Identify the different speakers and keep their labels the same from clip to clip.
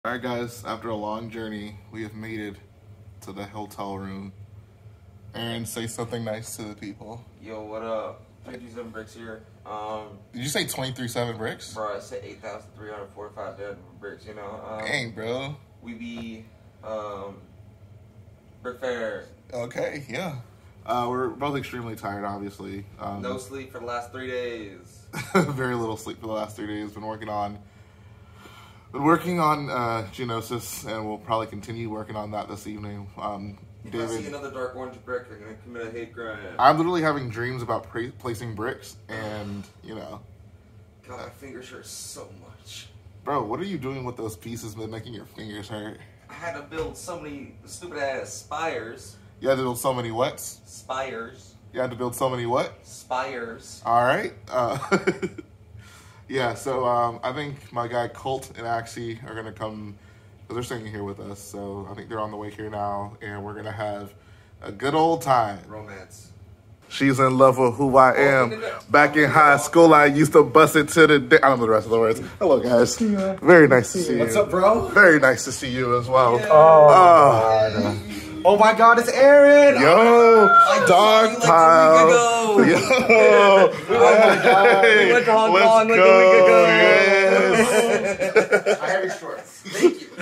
Speaker 1: Alright guys, after a long journey, we have made it to the hotel room. Aaron, say something nice to the people.
Speaker 2: Yo, what up? 27 bricks here.
Speaker 1: Did you say 23.7 bricks?
Speaker 2: Bro, I said 8,345 bricks, you know.
Speaker 1: Dang, bro.
Speaker 2: We be, Brick Fair.
Speaker 1: Okay, yeah. We're both extremely tired, obviously.
Speaker 2: No sleep for the last 3 days.
Speaker 1: Very little sleep for the last 3 days. Been working on Geonosis, and we'll probably continue working on that this evening.
Speaker 2: If I see another dark orange brick, I'm gonna commit a hate crime.
Speaker 1: I'm literally having dreams about placing bricks, and you know.
Speaker 2: God, my fingers hurt so much.
Speaker 1: Bro, what are you doing with those pieces that making your fingers hurt?
Speaker 2: I had to build so many stupid ass spires.
Speaker 1: You had to build so many whats?
Speaker 2: Spires.
Speaker 1: You had to build so many what?
Speaker 2: Spires.
Speaker 1: All right. Yeah, so I think my guy Colt and Axie are going to come, because they're staying here with us. So I think they're on the way here now, and we're going to have a good old time.
Speaker 2: Romance.
Speaker 1: She's in love with who I am. Back in high school, I used to bust it to the day. I don't know the rest of the words. Hello, guys. Very nice to see you.
Speaker 3: What's up, bro?
Speaker 1: Very nice to see you as well.
Speaker 3: Yeah. Oh my God, it's Aaron!
Speaker 1: Yo, dog pile. Yo,
Speaker 3: Oh my God, we went to Hong Kong like a week ago.
Speaker 1: Yes.
Speaker 3: I have your shorts.
Speaker 2: Thank you.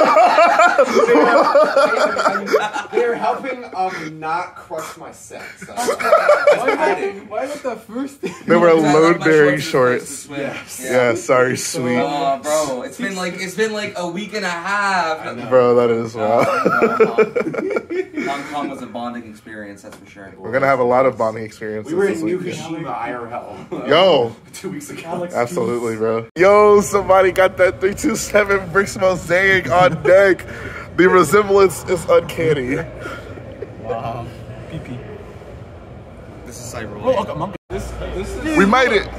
Speaker 3: They're helping not crush my set. So.
Speaker 4: Why was the first thing?
Speaker 1: They were
Speaker 2: I like
Speaker 1: load
Speaker 2: my
Speaker 1: bearing
Speaker 2: shorts
Speaker 1: shorts.
Speaker 3: Yes.
Speaker 1: Yeah, sorry, sweet.
Speaker 2: Oh, bro, it's been like a week and a half.
Speaker 1: Bro, that is wild.
Speaker 2: Hong Kong was a bonding experience, that's for sure.
Speaker 1: We're gonna have a lot of bonding experiences.
Speaker 3: We were
Speaker 1: this
Speaker 3: in New
Speaker 1: weekend.
Speaker 3: Hiroshima IRL.
Speaker 1: Yo,
Speaker 3: 2 weeks ago.
Speaker 1: absolutely, bro. Yo, somebody got that 327 bricks mosaic on deck. The resemblance is uncanny.
Speaker 4: Wow. PP.
Speaker 2: This is Cyber.
Speaker 4: Oh, okay, monkey. This is.
Speaker 1: We made it.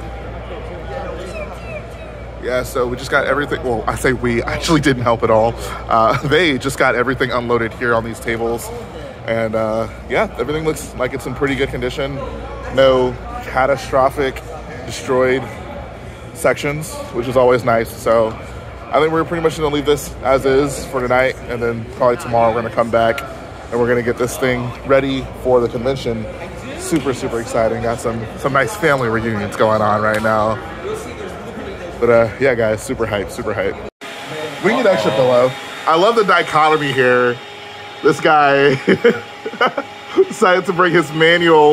Speaker 1: Yeah, so we just got everything. Well, I say we actually didn't help at all. They just got everything unloaded here on these tables. And yeah, everything looks like it's in pretty good condition. No catastrophic destroyed sections, which is always nice. So I think we're pretty much gonna leave this as is for tonight. And then probably tomorrow we're gonna come back and we're gonna get this thing ready for the convention. Super, super exciting. Got some nice family reunions going on right now. But yeah, guys, super hype, super hype. We need extra pillow. I love the dichotomy here. This guy decided to bring his manual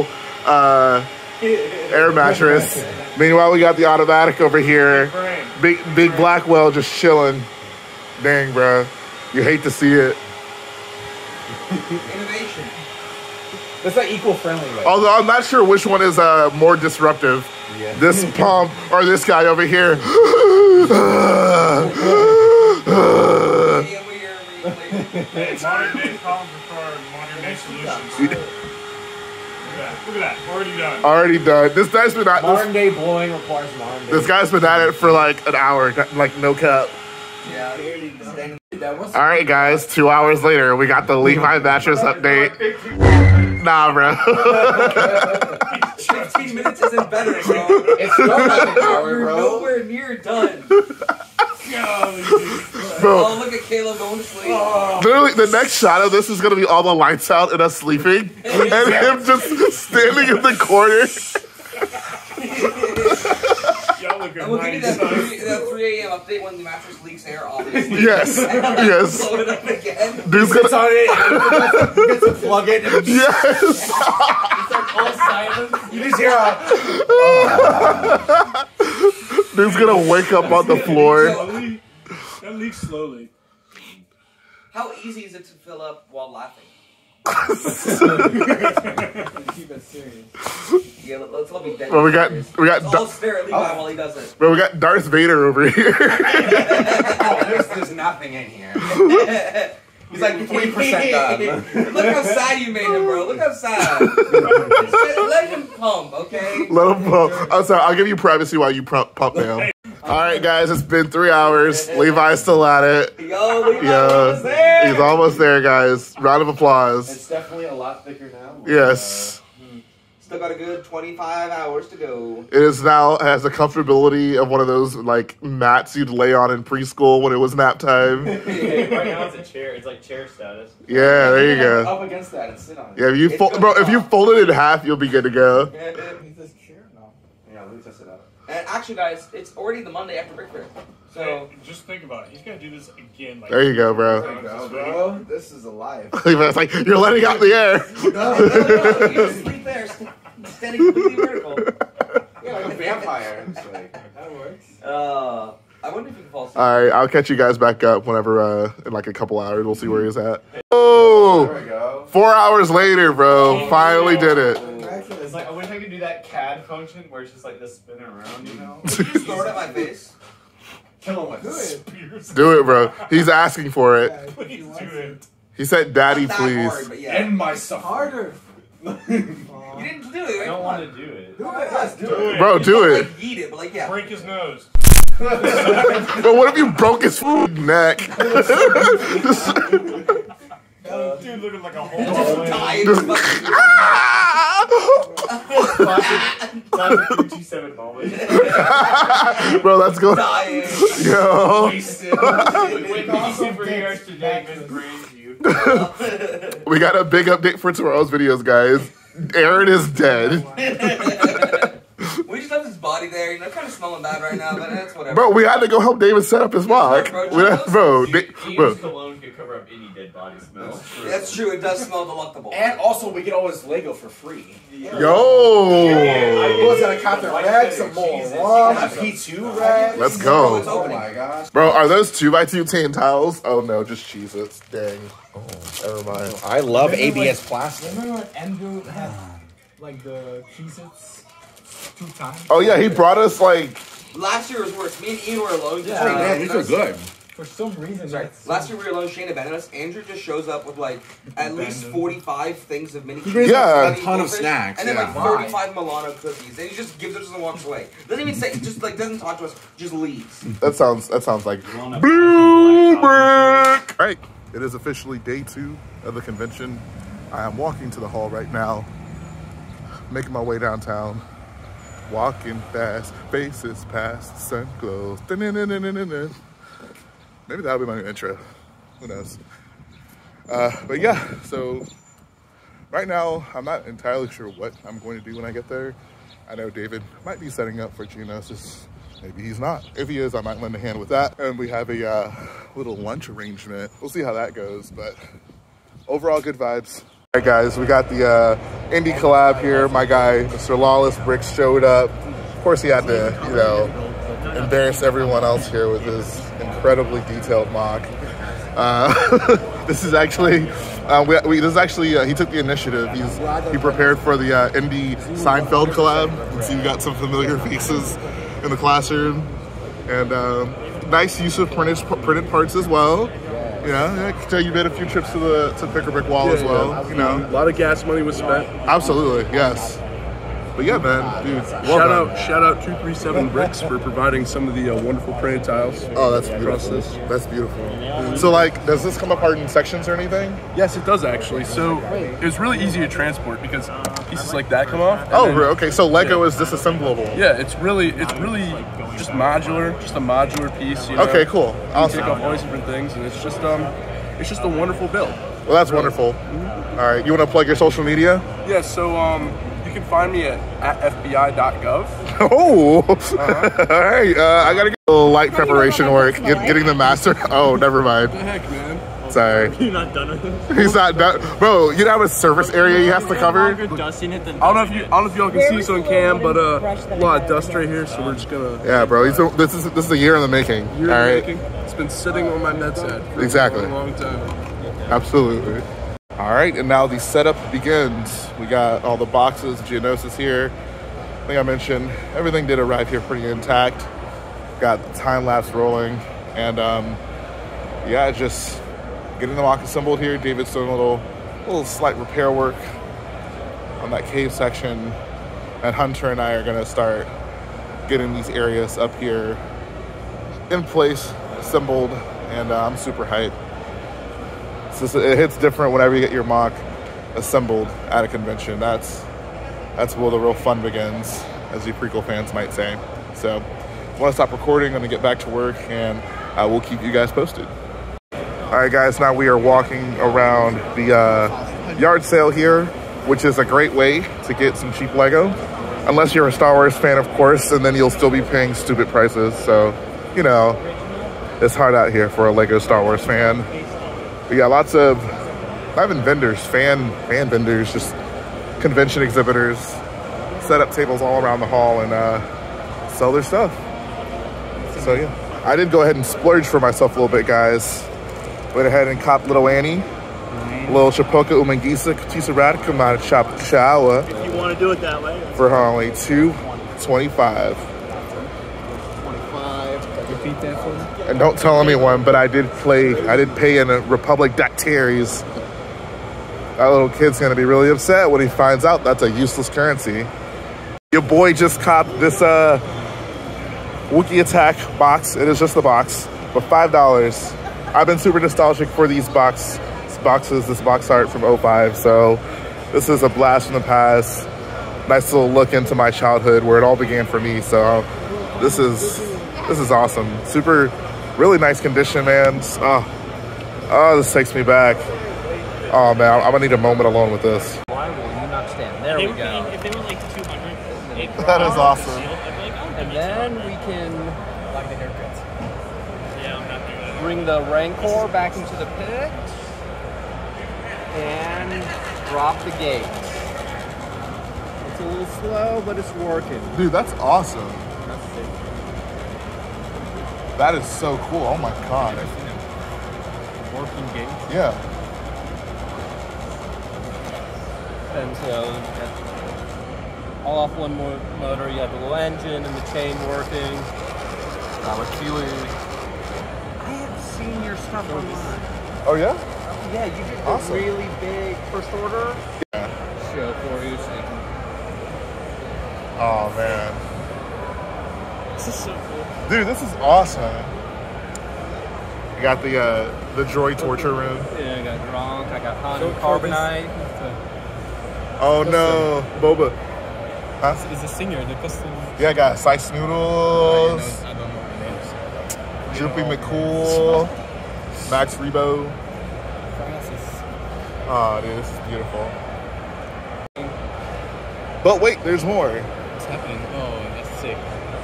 Speaker 1: air mattress. Meanwhile, we got the automatic over here. Big Blackwell just chilling. Dang, bro. You hate to see it.
Speaker 2: Innovation.
Speaker 3: That's not eco-friendly, right?
Speaker 1: Although I'm not sure which one is more disruptive.
Speaker 3: Yeah.
Speaker 1: This pump or this guy over here.
Speaker 4: Modern day problems require modern day solutions. Look at that. Already done.
Speaker 1: Already done. This guy's been at
Speaker 3: Modern day blowing requires modern day.
Speaker 1: this guy's been at it for like an hour, like no cap.
Speaker 2: Yeah.
Speaker 1: All right, guys. 2 hours later, we got the Levi mattress update. Nah, bro.
Speaker 2: 15 minutes isn't better, bro.
Speaker 3: It's not like an hour,
Speaker 2: We're
Speaker 3: bro.
Speaker 2: nowhere near done.
Speaker 1: Bro,
Speaker 2: Oh, look at Caleb going to sleep.
Speaker 1: literally, the next shot of this is gonna be all the lights out and us sleeping, and him just standing in the corner.
Speaker 4: Y'all look
Speaker 2: And we'll give you that 3 a.m. update when the mattress leaks air, obviously.
Speaker 1: Yes, yes.
Speaker 2: Blow it up again.
Speaker 1: Dude's
Speaker 3: It's
Speaker 1: gonna.
Speaker 3: on it. You get to plug it. And
Speaker 1: Yes.
Speaker 4: all silent.
Speaker 3: you just hear
Speaker 1: Dude's gonna wake up on the floor.
Speaker 4: Slowly. That leaks slowly.
Speaker 2: How easy is it to fill up while laughing?
Speaker 3: Keep it serious.
Speaker 2: Yeah, let's let me dead.
Speaker 1: Well, we got
Speaker 2: Let's all stare at Levi while he does it.
Speaker 1: Bro, we got Darth Vader over here.
Speaker 3: There's nothing in here. He's like 20% done.
Speaker 2: Look how sad you made him, bro. Look how sad. Let him pump, okay?
Speaker 1: Let him pump. I'm sorry, I'll give you privacy while you pump him. All right, guys, it's been 3 hours. Levi's still at it.
Speaker 2: Yo, Levi
Speaker 1: Yeah,
Speaker 2: was there.
Speaker 1: he's almost there, guys. Round of applause.
Speaker 3: It's definitely a lot thicker now.
Speaker 1: Yes.
Speaker 2: Still got a good 25 hours to go.
Speaker 1: It is now has the comfortability of one of those like mats you'd lay on in preschool when it was nap time.
Speaker 5: Right now it's a chair. It's like chair status.
Speaker 1: Yeah, there you go.
Speaker 3: Up against that and sit on it.
Speaker 1: Yeah, if you if you fold it in half, you'll be good to go.
Speaker 3: Need this chair? No. Yeah, let me test it out.
Speaker 2: And actually, guys, it's already the Monday after Brick Fair. So
Speaker 4: So just think about it. He's gonna do this again. Like,
Speaker 1: There you go, bro.
Speaker 3: There you go, bro. This is alive.
Speaker 1: It's like you're letting out the air.
Speaker 2: no, you just sleep there, standing completely vertical.
Speaker 3: Yeah, like a vampire. It's like, that works.
Speaker 2: I wonder if you can fall asleep.
Speaker 1: All right, I'll catch you guys back up whenever in like a couple hours. We'll see where he's at. Oh,
Speaker 3: There we go.
Speaker 1: 4 hours later, bro. Finally did it.
Speaker 5: It's like I wish I could do that CAD function where it's just like this spinning around, you know?
Speaker 2: Just throw it at my face.
Speaker 3: Kill him with this.
Speaker 4: Spears.
Speaker 1: Do it, bro. He's asking for it.
Speaker 4: Please do it.
Speaker 1: He said, "Daddy,
Speaker 2: Not that
Speaker 1: please."
Speaker 2: hard, but yeah.
Speaker 3: End my suffering. Harder.
Speaker 2: You didn't do it.
Speaker 5: I don't want to do it.
Speaker 3: Do it. Let's do
Speaker 4: Do
Speaker 3: it.
Speaker 4: it.
Speaker 1: Bro, do
Speaker 2: Like
Speaker 1: it.
Speaker 2: eat it, but like yeah.
Speaker 4: Break his nose.
Speaker 1: But what if you broke his neck?
Speaker 4: Dude looking like a whole
Speaker 2: Die in his fucking-
Speaker 5: Classic 227 moment.
Speaker 1: Bro, that's good.
Speaker 2: dying.
Speaker 1: Yo,
Speaker 5: When superheroes today misbrains you.
Speaker 1: we got a big update for tomorrow's videos, guys. Aaron is dead.
Speaker 2: We just left his body there, you know, kind of smelling bad right now, but that's whatever.
Speaker 1: Bro, we had to go help David set up his mock. Bro,
Speaker 5: James cologne could cover up any dead body smell.
Speaker 2: That's true, it does smell delectable.
Speaker 3: And also, we get all this Lego for free.
Speaker 1: yo,
Speaker 3: Who's gonna cop their rags? Some more rum, P2 rags.
Speaker 1: let's go.
Speaker 3: Oh my gosh.
Speaker 1: Bro, are those 2x2 tan towels? Oh no, just Cheez-Its. Dang. Oh, never mind.
Speaker 3: I love ABS plastic.
Speaker 6: Remember when Andrew had like the Cheez-Its 2 times?
Speaker 1: Oh yeah, he brought us like
Speaker 2: Last year was worse. Me and Ian were alone.
Speaker 6: Yeah.
Speaker 3: Hey man, these are good.
Speaker 6: For some reason,
Speaker 2: Sorry.
Speaker 6: that's
Speaker 2: Last year we were alone. Shane abandoned us. Andrew just shows up with like at least 45 things of mini.
Speaker 3: brings
Speaker 1: Yeah.
Speaker 3: a ton of snacks.
Speaker 2: And then like
Speaker 3: Yeah.
Speaker 2: 35 Milano cookies. And he just gives it to us and walks away. Doesn't even say. Just like doesn't talk to us. Just leaves.
Speaker 1: that sounds like Blue Brick. Right, it is officially day 2 of the convention. I am walking to the hall right now, making my way downtown. Walking fast, faces past, sun glows. Maybe that'll be my new intro. Who knows? But yeah, so right now I'm not entirely sure what I'm going to do when I get there. I know David might be setting up for Geonosis. Maybe he's not. If he is, I might lend a hand with that. And we have a little lunch arrangement. We'll see how that goes, but overall good vibes. All right, guys, we got the indie collab here. My guy, Mr. Lawless Bricks, showed up. Of course, he had to, you know, embarrass everyone else here with his incredibly detailed mock. This is actually, he took the initiative. He prepared for the indie Seinfeld collab. You can see we got some familiar faces in the classroom, and nice use of printed parts as well. Yeah, I can tell you made a few trips to Pick a Brick Wall as well. You know,
Speaker 7: A lot of gas money was spent.
Speaker 1: absolutely, yes. But yeah, man, dude, well done.
Speaker 7: Shout out 237 Bricks for providing some of the wonderful printed tiles.
Speaker 1: Oh, that's beautiful. That's beautiful. So, like, does this come apart in sections or anything?
Speaker 7: Yes, it does actually. So it was really easy to transport because pieces like that come off. and
Speaker 1: Oh,
Speaker 7: then-
Speaker 1: okay. So Lego is disassemblable.
Speaker 7: Yeah, it's really just modular, just a modular piece. You know?
Speaker 1: Okay, cool.
Speaker 7: You
Speaker 1: Awesome.
Speaker 7: take off all these different things, and it's just a wonderful build.
Speaker 1: Well, that's wonderful. All right, you want to plug your social media?
Speaker 7: Yeah, so you can find me at fbi.gov.
Speaker 1: Oh, all right. I gotta get a little light preparation work, getting the master. Oh, never mind.
Speaker 7: What the heck, man?
Speaker 1: Sorry,
Speaker 6: You're not done with it.
Speaker 1: he's not done. Bro, you have a surface area he has to cover.
Speaker 6: Dusting it, then
Speaker 7: I don't know if y'all can see this on cam, but a lot of dust right here, so we're just gonna.
Speaker 1: Yeah, bro. This is a year in the making.
Speaker 7: You're
Speaker 1: All right,
Speaker 7: making. It's been sitting on my bedside for
Speaker 1: Exactly.
Speaker 7: a long time.
Speaker 1: absolutely. All right, and now the setup begins. We got all the boxes, Geonosis here. I think I mentioned everything did arrive here pretty intact. Got the time lapse rolling, and yeah, just getting the mock assembled here. David's doing a little slight repair work on that cave section, and Hunter and I are gonna start getting these areas up here in place, assembled, and I'm super hyped. So it hits different whenever you get your mock assembled at a convention. That's that's where the real fun begins, as you prequel fans might say. So I want to stop recording. I'm going to get back to work, and we'll keep you guys posted. All right, guys, now we are walking around the yard sale here, which is a great way to get some cheap Lego. Unless you're a Star Wars fan, of course, and then you'll still be paying stupid prices. So, you know, it's hard out here for a Lego Star Wars fan. But yeah, lots of, not even vendors, fan vendors, just convention exhibitors, set up tables all around the hall and sell their stuff. So yeah, I did go ahead and splurge for myself a little bit, guys. Went ahead and copped little Annie, little Chapoka Umangisa Kutisa Radicum Chop Chawa.
Speaker 4: If you want to do it that way.
Speaker 1: For only $2.25.
Speaker 6: Repeat that for me.
Speaker 1: And don't tell anyone, but I did pay in a Republic Dactaries. That little kid's gonna be really upset when he finds out that's a useless currency. Your boy just copped this Wookiee Attack box. It is just the box, but $5. I've been super nostalgic for these box art from 05, so this is a blast from the past. Nice little look into my childhood where it all began for me. So this is awesome. Super, really nice condition, man. Oh, this takes me back. Oh man, I'm gonna need a moment alone with this.
Speaker 8: Why will you not stand? There we go.
Speaker 4: If they were like 200,
Speaker 1: That is awesome.
Speaker 8: And then we can
Speaker 6: Like the haircuts.
Speaker 4: yeah, I'm not doing that.
Speaker 8: bring the Rancor back into the pit and drop the gate. It's a little slow, but it's working.
Speaker 1: Dude, that's awesome. That is so cool. Oh my god.
Speaker 8: Working gate.
Speaker 1: Yeah.
Speaker 8: And so, all off one more motor, you have the little engine and the chain working. Feeling. I have seen your stuff online.
Speaker 1: Oh yeah?
Speaker 8: Yeah, you did
Speaker 1: Awesome.
Speaker 8: a really big first order
Speaker 1: Yeah.
Speaker 8: show for you. So you can,
Speaker 1: Oh man.
Speaker 4: This is so cool.
Speaker 1: Dude, this is awesome. You got the droid torture room.
Speaker 8: yeah, I got Gronk, I got Han and Carbonite.
Speaker 1: Oh no, Boba. Huh?
Speaker 6: Is a singer, the custom.
Speaker 1: Yeah, I got Slice Noodles,
Speaker 6: I don't know the names.
Speaker 1: Droopy McCool, Max Rebo.
Speaker 6: Francis.
Speaker 1: Oh, dude, this is beautiful. But wait, there's more.
Speaker 6: What's happening? Oh, that's sick.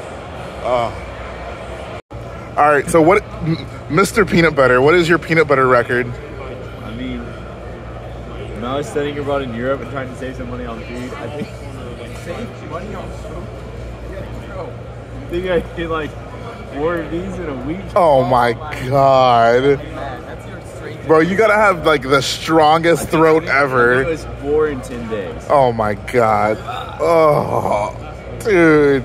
Speaker 1: All right, so what, Mr. Peanut Butter, what is your peanut butter record?
Speaker 5: I mean, when I was studying abroad in Europe and trying to save some money on food, I think
Speaker 6: Save money on food?
Speaker 5: I think I did like 4 of these in a week.
Speaker 1: Oh my god.
Speaker 6: Man, that's your strange.
Speaker 1: Bro, you gotta have like the strongest throat
Speaker 5: It
Speaker 1: ever.
Speaker 5: was 4 in 10 days.
Speaker 1: Oh my god. Oh, dude.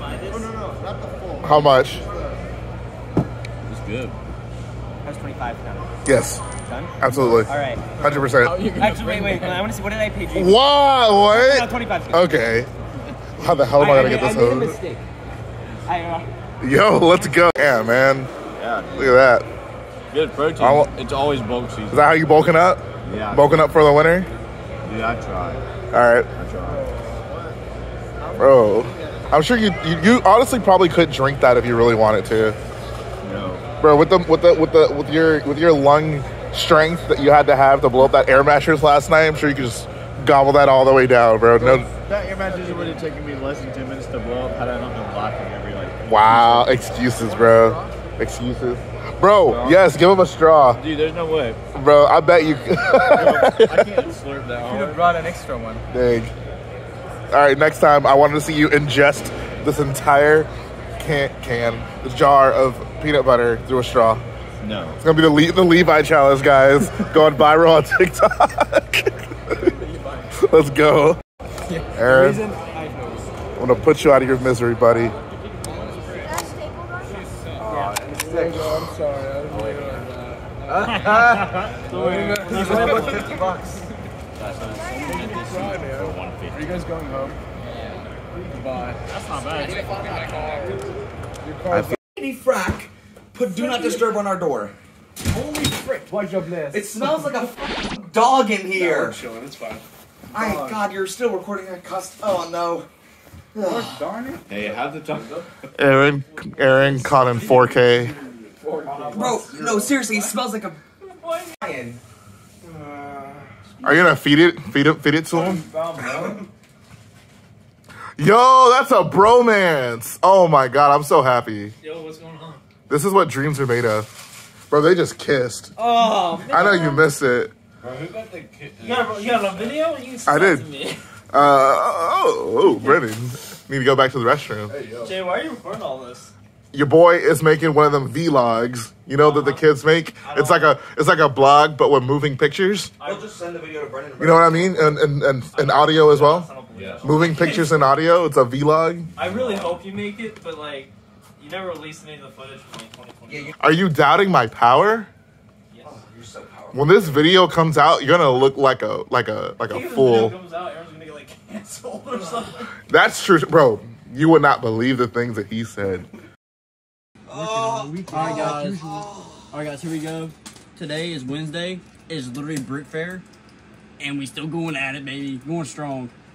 Speaker 1: How much?
Speaker 5: It was good.
Speaker 8: That's 25 now.
Speaker 1: Yes,
Speaker 8: Done?
Speaker 1: absolutely.
Speaker 8: All right.
Speaker 1: 100%.
Speaker 8: Actually, wait. I want to see. What did I pay you?
Speaker 1: What?
Speaker 8: No,
Speaker 1: What?
Speaker 8: 25.
Speaker 1: Okay. How the hell am I gonna get this
Speaker 8: I made a
Speaker 1: hose?
Speaker 8: mistake.
Speaker 1: Yo, let's go. Yeah, man.
Speaker 5: Yeah,
Speaker 1: Look at that.
Speaker 5: good protein.
Speaker 1: I will-
Speaker 5: It's always bulk season.
Speaker 1: Is that how you bulking up?
Speaker 5: Yeah,
Speaker 1: Bulking up for the winter?
Speaker 5: yeah, I try.
Speaker 1: All right,
Speaker 5: I try.
Speaker 1: bro. I'm sure you honestly probably could drink that if you really wanted to,
Speaker 5: No.
Speaker 1: bro. With your lung strength that you had to have to blow up that air mattress last night, I'm sure you could just gobble that all the way down, bro. No,
Speaker 5: That air mattress would have taken me less than 10 minutes to blow up had I not been laughing every like.
Speaker 1: wow, excuses, bro. Excuses, bro. Yes, give him a straw,
Speaker 5: Dude, there's no way.
Speaker 1: bro. I bet you.
Speaker 5: I can't slurp that
Speaker 6: You
Speaker 5: hard.
Speaker 6: have brought an extra one.
Speaker 1: Dang. All right, next time I wanted to see you ingest this entire this jar of peanut butter through a straw.
Speaker 5: No.
Speaker 1: It's gonna be the Levi challenge, guys. Going viral on TikTok. Let's go, Aaron.
Speaker 6: Reason I know.
Speaker 1: I'm gonna put you out of your misery, buddy.
Speaker 6: I'm sorry. I didn't realize that. He's only about $50. Are you guys going home? Goodbye.
Speaker 4: That's not bad.
Speaker 2: Frack, put do not disturb on our door.
Speaker 6: Holy frick, what's your bless?
Speaker 2: It smells like a fucking dog in here.
Speaker 4: Chilling, it's fine.
Speaker 2: God, you're still recording that cuss. Oh no.
Speaker 5: Hey, have the time.
Speaker 1: Aaron caught in 4K.
Speaker 2: Bro, no, seriously, he smells like a lion.
Speaker 1: Are you gonna feed it to him? Yo, that's a bromance. Oh my god, I'm so happy.
Speaker 8: Yo, what's going on?
Speaker 1: This is what dreams are made of. Bro, they just kissed.
Speaker 8: Oh, man.
Speaker 1: I know you missed it.
Speaker 8: You got a video? You can
Speaker 1: I did.
Speaker 8: to me.
Speaker 1: Brennan. Need to go back to the restroom.
Speaker 8: Jay, why are you recording all this?
Speaker 1: Your boy is making one of them vlogs, you know, that the kids make. It's like a blog, but with moving pictures.
Speaker 2: I'll just send the video to Brendan.
Speaker 1: You know what I mean? And audio as well.
Speaker 8: Yeah.
Speaker 1: Moving pictures and audio. It's a vlog.
Speaker 8: I really hope you make it, but like, you never released any of the footage from like 2020.
Speaker 1: Are you doubting my power?
Speaker 8: Yes.
Speaker 2: You're so powerful.
Speaker 1: When this video comes out, you're gonna look like a
Speaker 8: I think if this video
Speaker 1: fool.
Speaker 8: comes out, Aaron's gonna get like canceled or something.
Speaker 1: That's true, bro. You would not believe the things that he said.
Speaker 9: Alright guys, here we go. Today is Wednesday. It's literally Brick Fair. And we still going at it, baby. Going strong.